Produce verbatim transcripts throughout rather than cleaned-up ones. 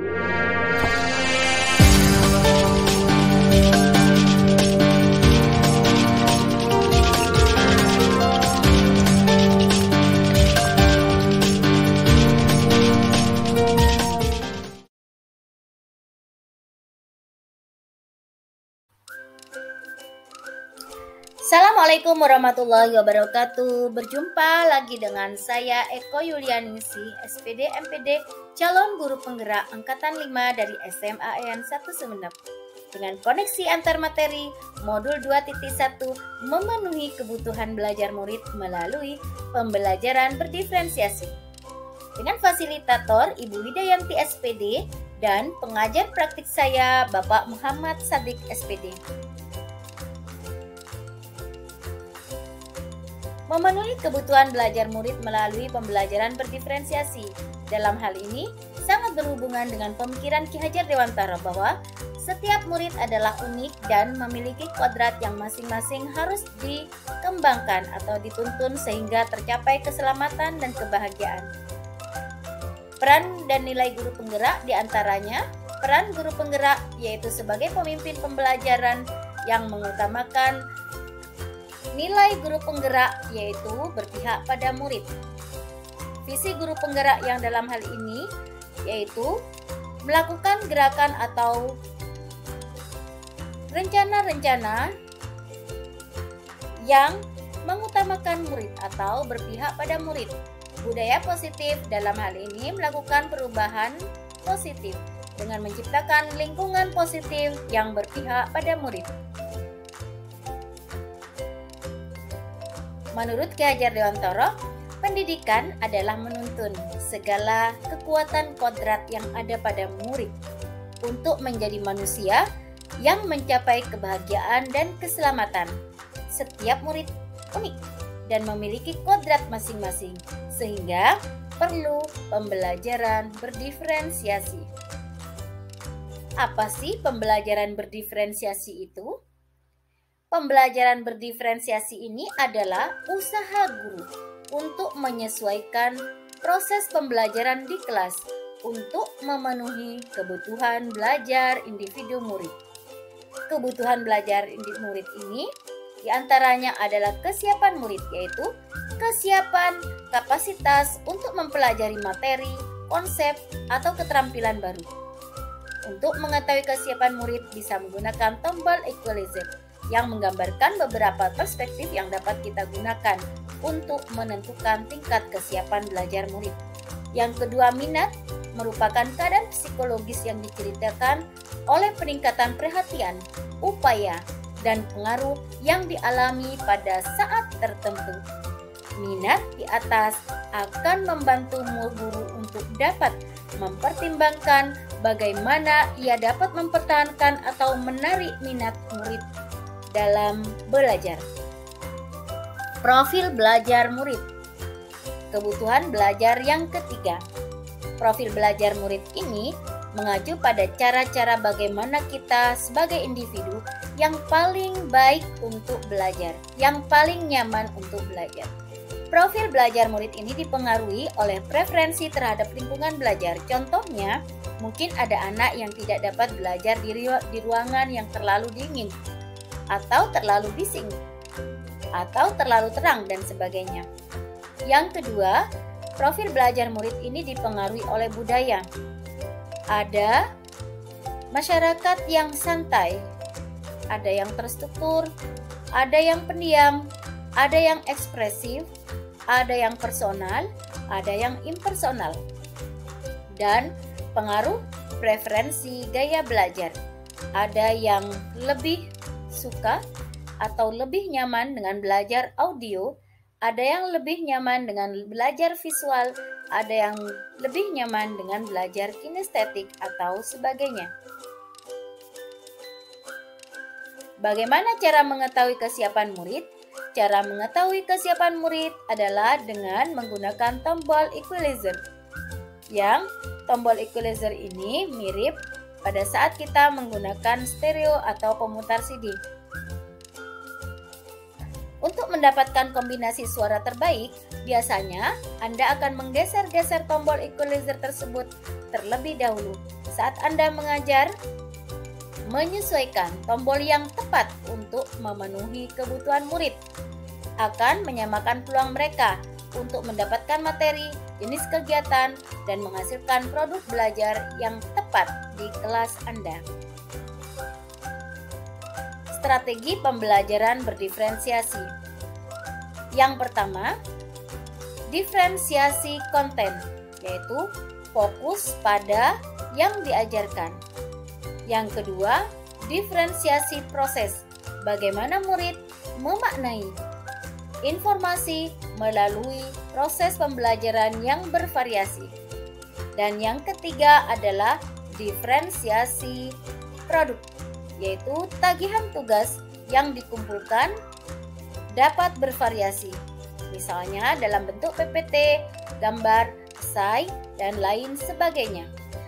Assalamualaikum warahmatullahi wabarakatuh. Berjumpa lagi dengan saya Eko Yulianingsih, S P D M P D calon guru penggerak angkatan lima dari S M A N satu Sumeneb. Dengan koneksi antar materi modul dua titik satu memenuhi kebutuhan belajar murid melalui pembelajaran berdiferensiasi. Dengan fasilitator Ibu Widayanti S P D dan pengajar praktik saya Bapak Muhammad Sadik S P D. Memenuhi kebutuhan belajar murid melalui pembelajaran berdiferensiasi. Dalam hal ini, sangat berhubungan dengan pemikiran Ki Hajar Dewantara bahwa setiap murid adalah unik dan memiliki kodrat yang masing-masing harus dikembangkan atau dituntun sehingga tercapai keselamatan dan kebahagiaan. Peran dan nilai guru penggerak diantaranya, peran guru penggerak yaitu sebagai pemimpin pembelajaran yang mengutamakan nilai guru penggerak yaitu berpihak pada murid. Visi guru penggerak yang dalam hal ini yaitu melakukan gerakan atau rencana-rencana yang mengutamakan murid atau berpihak pada murid. Budaya positif dalam hal ini melakukan perubahan positif dengan menciptakan lingkungan positif yang berpihak pada murid. Menurut Ki Hajar Dewantara, pendidikan adalah menuntun segala kekuatan kodrat yang ada pada murid untuk menjadi manusia yang mencapai kebahagiaan dan keselamatan. Setiap murid unik dan memiliki kodrat masing-masing, sehingga perlu pembelajaran berdiferensiasi. Apa sih pembelajaran berdiferensiasi itu? Pembelajaran berdiferensiasi ini adalah usaha guru untuk menyesuaikan proses pembelajaran di kelas untuk memenuhi kebutuhan belajar individu murid. Kebutuhan belajar individu murid ini diantaranya adalah kesiapan murid, yaitu kesiapan kapasitas untuk mempelajari materi, konsep, atau keterampilan baru. Untuk mengetahui kesiapan murid bisa menggunakan tombol equalizer yang menggambarkan beberapa perspektif yang dapat kita gunakan untuk menentukan tingkat kesiapan belajar murid. Yang kedua, minat merupakan keadaan psikologis yang diceritakan oleh peningkatan perhatian, upaya, dan pengaruh yang dialami pada saat tertentu. Minat di atas akan membantu guru untuk dapat mempertimbangkan bagaimana ia dapat mempertahankan atau menarik minat murid dalam belajar. Profil belajar murid. Kebutuhan belajar yang ketiga. Profil belajar murid ini mengacu pada cara-cara bagaimana kita sebagai individu yang paling baik untuk belajar, yang paling nyaman untuk belajar. Profil belajar murid ini dipengaruhi oleh preferensi terhadap lingkungan belajar. Contohnya, mungkin ada anak yang tidak dapat belajar di ruangan yang terlalu dingin, atau terlalu bising, atau terlalu terang, dan sebagainya. Yang kedua, profil belajar murid ini dipengaruhi oleh budaya. Ada masyarakat yang santai, ada yang terstruktur, ada yang pendiam, ada yang ekspresif, ada yang personal, ada yang impersonal. Dan pengaruh preferensi gaya belajar. Ada yang lebih suka atau lebih nyaman dengan belajar audio, ada yang lebih nyaman dengan belajar visual, ada yang lebih nyaman dengan belajar kinestetik atau sebagainya. Bagaimana cara mengetahui kesiapan murid? Cara mengetahui kesiapan murid adalah dengan menggunakan tombol equalizer. Yang tombol equalizer ini mirip pada saat kita menggunakan stereo atau pemutar C D. Untuk mendapatkan kombinasi suara terbaik, biasanya Anda akan menggeser-geser tombol equalizer tersebut terlebih dahulu Saat Anda mengajar, menyesuaikan tombol yang tepat untuk memenuhi kebutuhan murid akan menyamakan peluang mereka untuk mendapatkan materi, jenis kegiatan, dan menghasilkan produk belajar yang tepat di kelas Anda. Strategi pembelajaran berdiferensiasi. Yang pertama, diferensiasi konten, yaitu fokus pada yang diajarkan. Yang kedua, diferensiasi proses, bagaimana murid memaknai informasi melalui proses pembelajaran yang bervariasi. Dan yang ketiga adalah diferensiasi produk, yaitu tagihan tugas yang dikumpulkan dapat bervariasi, misalnya dalam bentuk P P T, gambar, esai, dan lain sebagainya.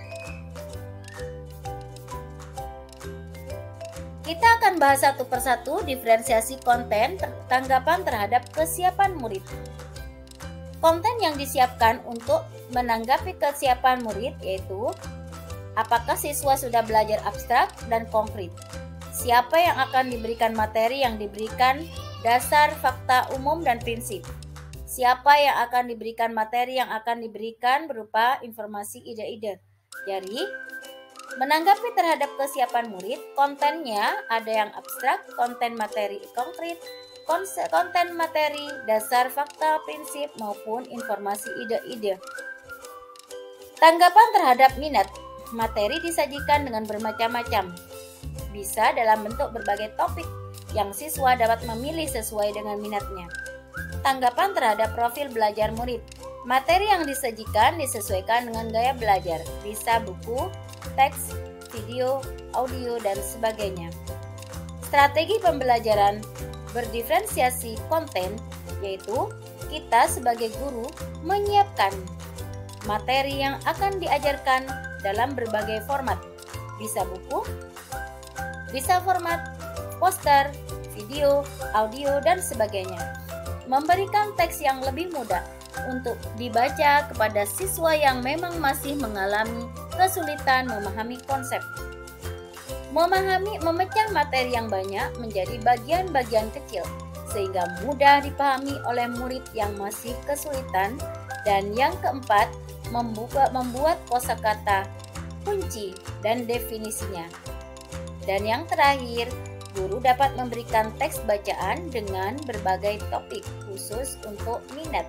Kita akan bahas satu persatu diferensiasi konten tanggapan terhadap kesiapan murid. Konten yang disiapkan untuk menanggapi kesiapan murid yaitu apakah siswa sudah belajar abstrak dan konkret, siapa yang akan diberikan materi yang diberikan dasar, fakta, umum, dan prinsip, siapa yang akan diberikan materi yang akan diberikan berupa informasi ide-ide. Jadi, menanggapi terhadap kesiapan murid, kontennya ada yang abstrak, konten materi konkret, konten materi dasar, fakta, prinsip, maupun informasi ide-ide. Tanggapan terhadap minat, materi disajikan dengan bermacam-macam. Bisa dalam bentuk berbagai topik yang siswa dapat memilih sesuai dengan minatnya. Tanggapan terhadap profil belajar murid, materi yang disajikan disesuaikan dengan gaya belajar, bisa buku, teks, video, audio, dan sebagainya. Strategi pembelajaran berdiferensiasi konten, yaitu kita sebagai guru menyiapkan materi yang akan diajarkan dalam berbagai format, bisa buku, bisa format poster, video, audio, dan sebagainya. Memberikan teks yang lebih mudah untuk dibaca kepada siswa yang memang masih mengalami kesulitan memahami konsep. Memahami, memecah materi yang banyak menjadi bagian-bagian kecil sehingga mudah dipahami oleh murid yang masih kesulitan. Dan yang keempat, membuka, membuat kosakata kunci dan definisinya. Dan yang terakhir, guru dapat memberikan teks bacaan dengan berbagai topik khusus untuk minat.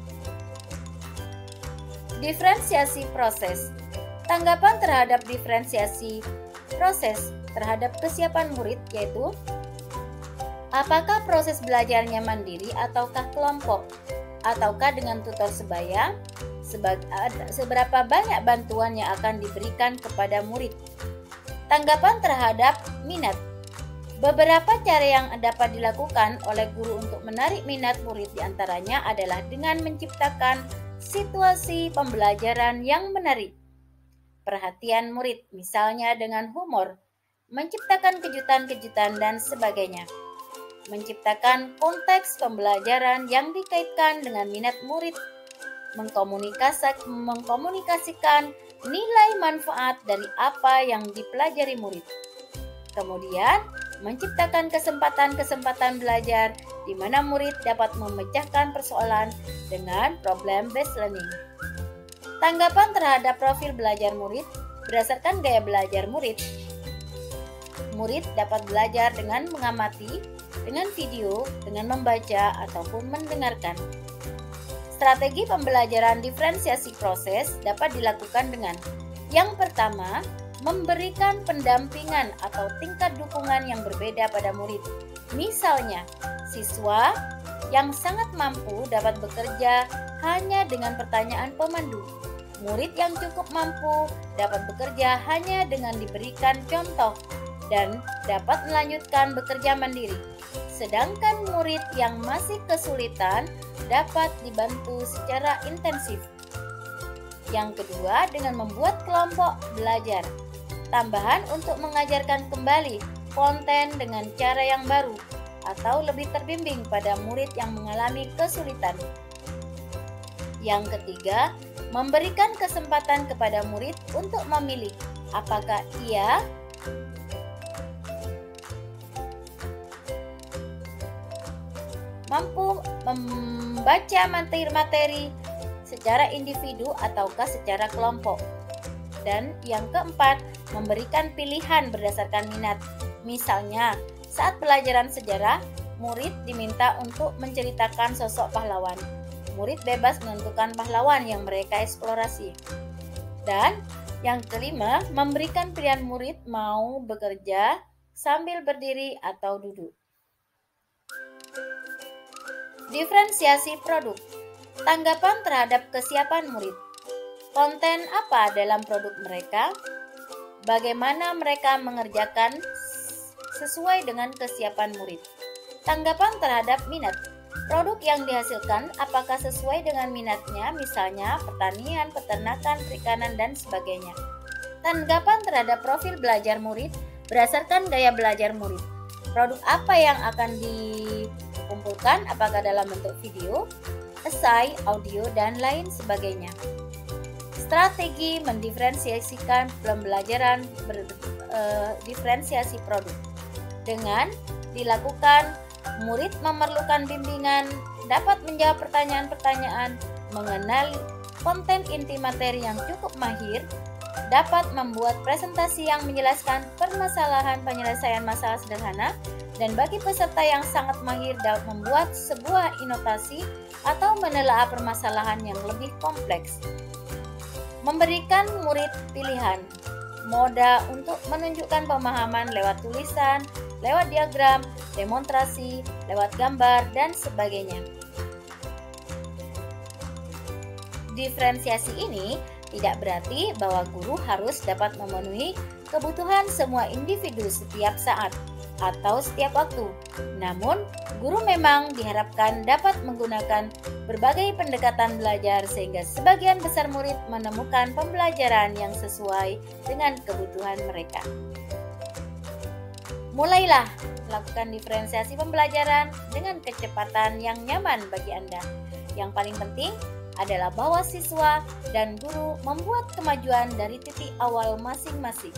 Diferensiasi proses. Tanggapan terhadap diferensiasi proses terhadap kesiapan murid yaitu apakah proses belajarnya mandiri ataukah kelompok, ataukah dengan tutor sebaya, seberapa banyak bantuan yang akan diberikan kepada murid. Tanggapan terhadap minat. Beberapa cara yang dapat dilakukan oleh guru untuk menarik minat murid diantaranya adalah dengan menciptakan situasi pembelajaran yang menarik perhatian murid, misalnya dengan humor, menciptakan kejutan-kejutan, dan sebagainya. Menciptakan konteks pembelajaran yang dikaitkan dengan minat murid, mengkomunikasikan nilai manfaat dari apa yang dipelajari murid. Kemudian, menciptakan kesempatan-kesempatan belajar di mana murid dapat memecahkan persoalan dengan problem-based learning. Tanggapan terhadap profil belajar murid berdasarkan gaya belajar murid. Murid dapat belajar dengan mengamati, dengan video, dengan membaca, ataupun mendengarkan. Strategi pembelajaran diferensiasi proses dapat dilakukan dengan yang pertama, memberikan pendampingan atau tingkat dukungan yang berbeda pada murid. Misalnya, siswa yang sangat mampu dapat bekerja hanya dengan pertanyaan pemandu. Murid yang cukup mampu dapat bekerja hanya dengan diberikan contoh dan dapat melanjutkan bekerja mandiri. Sedangkan murid yang masih kesulitan dapat dibantu secara intensif. Yang kedua, dengan membuat kelompok belajar. Tambahan untuk mengajarkan kembali konten dengan cara yang baru atau lebih terbimbing pada murid yang mengalami kesulitan. Yang ketiga, memberikan kesempatan kepada murid untuk memilih Apakah ia mampu membaca materi-materi secara individu ataukah secara kelompok? Dan yang keempat, memberikan pilihan berdasarkan minat. Misalnya, saat pelajaran sejarah, murid diminta untuk menceritakan sosok pahlawan. Murid bebas menentukan pahlawan yang mereka eksplorasi. Dan yang kelima, memberikan pilihan murid mau bekerja sambil berdiri atau duduk. Diferensiasi produk. Tanggapan terhadap kesiapan murid. Konten apa dalam produk mereka? Bagaimana mereka mengerjakan sesuai dengan kesiapan murid? Tanggapan terhadap minat. Produk yang dihasilkan apakah sesuai dengan minatnya, misalnya pertanian, peternakan, perikanan, dan sebagainya. Tanggapan terhadap profil belajar murid berdasarkan gaya belajar murid. Produk apa yang akan dikumpulkan, apakah dalam bentuk video, esai, audio, dan lain sebagainya. Strategi mendiferensiasikan pembelajaran berdiferensiasi produk. Dengan dilakukan, murid memerlukan bimbingan, dapat menjawab pertanyaan-pertanyaan, mengenali konten inti materi yang cukup mahir, dapat membuat presentasi yang menjelaskan permasalahan penyelesaian masalah sederhana, dan bagi peserta yang sangat mahir dapat membuat sebuah inovasi atau menelaah permasalahan yang lebih kompleks. Memberikan murid pilihan, moda untuk menunjukkan pemahaman lewat tulisan, lewat diagram, demonstrasi, lewat gambar, dan sebagainya. Diferensiasi ini tidak berarti bahwa guru harus dapat memenuhi kebutuhan semua individu setiap saat atau setiap waktu. Namun, guru memang diharapkan dapat menggunakan berbagai pendekatan belajar sehingga sebagian besar murid menemukan pembelajaran yang sesuai dengan kebutuhan mereka. Mulailah melakukan diferensiasi pembelajaran dengan kecepatan yang nyaman bagi Anda. Yang paling penting adalah bahwa siswa dan guru membuat kemajuan dari titik awal masing-masing.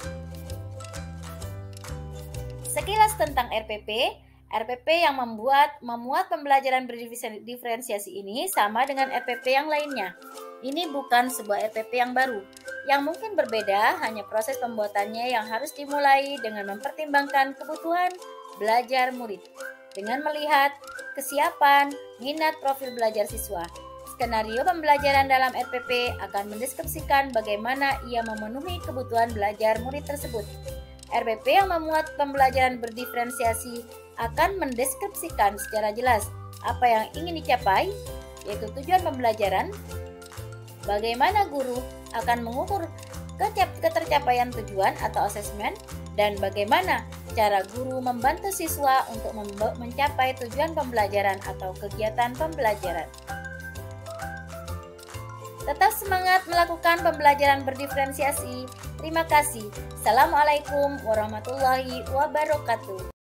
Sekilas tentang R P P. R P P yang membuat memuat pembelajaran berdiferensiasi ini sama dengan R P P yang lainnya. Ini bukan sebuah R P P yang baru. Yang mungkin berbeda hanya proses pembuatannya yang harus dimulai dengan mempertimbangkan kebutuhan belajar murid. Dengan melihat kesiapan, minat profil belajar siswa. Skenario pembelajaran dalam R P P akan mendeskripsikan bagaimana ia memenuhi kebutuhan belajar murid tersebut. R P P yang memuat pembelajaran berdiferensiasi akan mendeskripsikan secara jelas apa yang ingin dicapai, yaitu tujuan pembelajaran, bagaimana guru akan mengukur ketercapaian tujuan atau asesmen, dan bagaimana cara guru membantu siswa untuk mencapai tujuan pembelajaran atau kegiatan pembelajaran. Tetap semangat melakukan pembelajaran berdiferensiasi. Terima kasih. Assalamualaikum warahmatullahi wabarakatuh.